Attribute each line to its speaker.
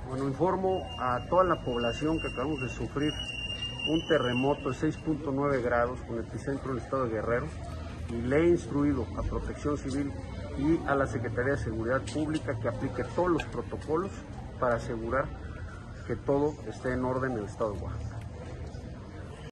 Speaker 1: Bueno, informo a toda la población que acabamos de sufrir un terremoto de 6.9 grados con epicentro en el estado de Guerrero, y le he instruido a Protección Civil y a la Secretaría de Seguridad Pública que aplique todos los protocolos para asegurar que todo esté en orden en el estado de Oaxaca.